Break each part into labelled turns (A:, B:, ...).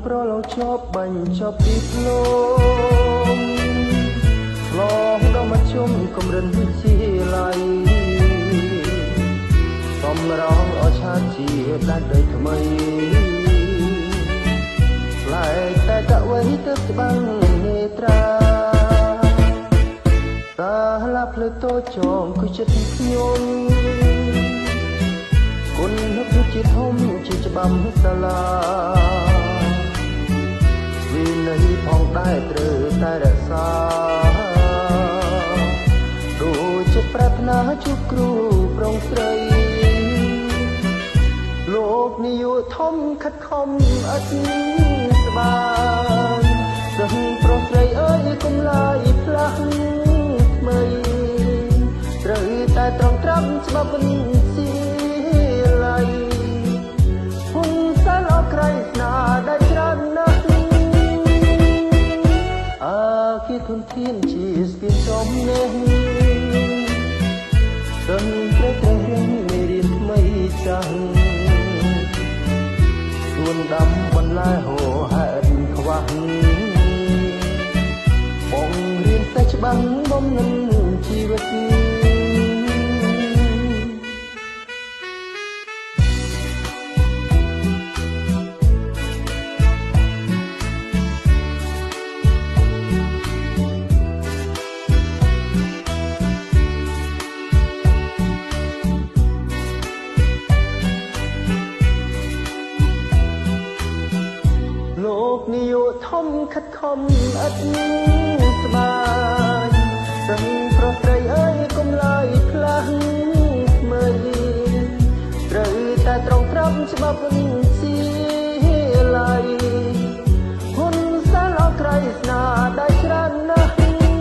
A: ប្រឡងជាប់បាញ់ជាប់ពីភ្នំឡងដល់មកជុំកំរិនវិទ្យាល័យសំរងអឆាជាដាច់ដីថ្មីផ្លែកតែកអ្វីទៅច្បាំងនេត្រាសាលាផ្លូវតូចចងគឺចិត្តខ្ញុំគុណភាពជាធំជាច្បាប់សាលាវិន័យផងដែរត្រូវតែរក្សាដូចជាប្រាថ្នាជួបគ្រូប្រុងស្រីលោកនិយោធំខិតខំអត់ស្បានសិស្សប្រុសស្រីអើយកុំឡាយផ្លាស់ថ្មីត្រូវតែត្រង់ត្រាប់ច្បាប់វិទ្យាល័យហ៊ុនសែនអក្រៃស្នាដែលច្រើនណាស់គេធនធានជាស្ពានចំនេះដឹងព្រះត្រេះរៀងមេរៀនថ្មីចាស់សួនដាំបន្លែហោហែនខ្វះបងរៀនតែច្បាំងបំនឹងជីវិតលោកនិយោធំខិតខំអត់ស្បានសិស្សប្រុសស្រីអើយកុំឡាយផ្លាស់ថ្មីត្រូវតែត្រង់ត្រាប់ច្បាប់វិទ្យាល័យហ៊ុនសែនអក្រៃស្នាដែលច្រើនណាស់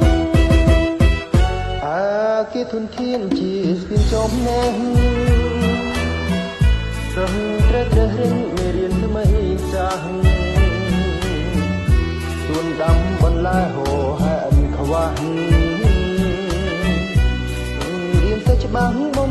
A: គេធនធានជាស្ពានចំនេះសិស្សត្រូវរៀនមេរៀនថ្មីចាស់សួនដាំបន្លែហោហែនខ្វះរៀនតែច្បាស់